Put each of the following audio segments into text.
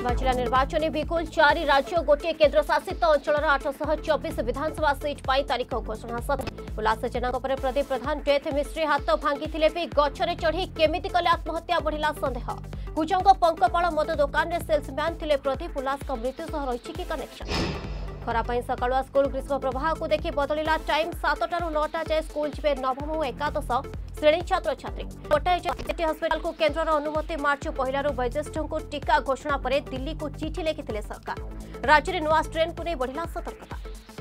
बाजिला निर्वाचन बिगुल 4 राज्य गोटे केन्द्र शासित अंचल 824 विधानसभा सीट पर तारीख घोषणा। उल्लास जेना प्रदीप प्रधान डेथ मिस्ट्री हाथ भांगी भी गछरे चढ़ी केमिति कले आत्महत्या बढ़िला संदेह। कुजंग पंकपाल मद दुकान सेल्समैन थे प्रदीप। उल्लास मृत्यु सह रही कि कनेक्शन। खरा सकालुआ स्कूल ग्रीष्म प्रवाह को देखि बदलिला टाइम 7 ରୁ 9 जाए स्कूल जीवे नवम और एकादश श्रेणी छात्र छात्री। गोटाए हस्पिटाल को केन्द्र अनुमति मार्च 1 वैज्येष्ठ को टीका घोषणा पर दिल्ली को चिठी लिखिथिले सरकार। राज्य में नुआ स्ट्रेन को नहीं बढ़िला सतर्कता।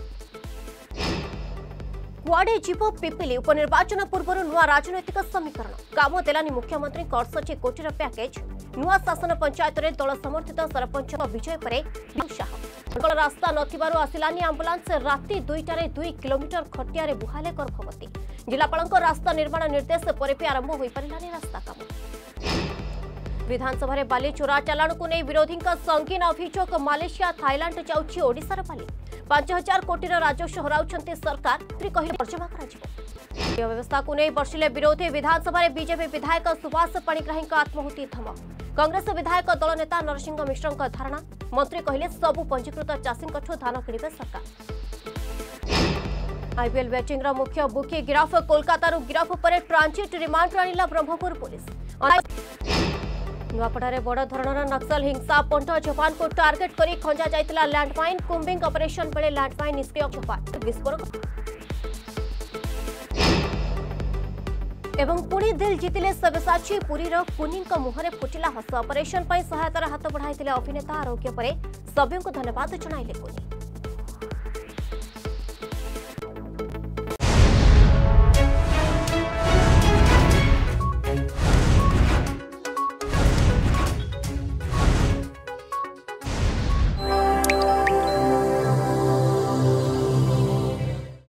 कुआडे जीव पिपिली उपनिर्वाचन पूर्व नुआ राजनैतिक समीकरण काम देलानी मुख्यमंत्री 68 कोटी पैकेज। नुआ शासन पंचायत में दल समर्थित सरपंच विजय पर रास्ता नथिबारु आसिलानी आंबुलांस राति 2टारे 2 किलोमीटर खटिया बुहाले गर्भवती। जिलापाल रास्ता निर्माण निर्देश पर भी आरंभ हो पारानी रास्ता काम। विधानसभा बाली चोरा चालाण को नहीं विरोधी संगीन अभियोग। मालेशिया थाईलैंड जाउछि ओडिशार बाली। 5000 कोटीर राजस्व हराउछन्ति सरकार जमा कर व्यवस्था को नहीं बर्षिले विरोधी। विधानसभा बीजेपी विधायक सुभाष पाणिग्राही आत्माहुति धमक। कांग्रेस विधायक दल नेता नरसिंह मिश्र धारणा। मंत्री कहले सबु पंजीकृत चाषी धान किणवे सरकार। आईपीएल बैटिंग मुख्य बुकी गिरफ। कोलकाता गिरफ पर ट्रांजिट रिमांड आनिला ब्रह्मपुर पुलिस। नुआपड़ारे बड़ धरणर नक्सल हिंसा। पंट जवान को टार्गेट करी खंजा जाइतिला लैंडमाइन। कुंबिंग ऑपरेशन बेले लैंडमाइन निष्क्रिय जवान विस्फोरक एवं पुणी दिल जीतिले सब्यसाची। पुरीर कुनी मुहरे फुटिला हस। ऑपरेशन पर सहायतार हाथ बढ़ाई अभिनेता। आरोग्य पर सभ्यों को धन्यवाद जणाइले कुनी।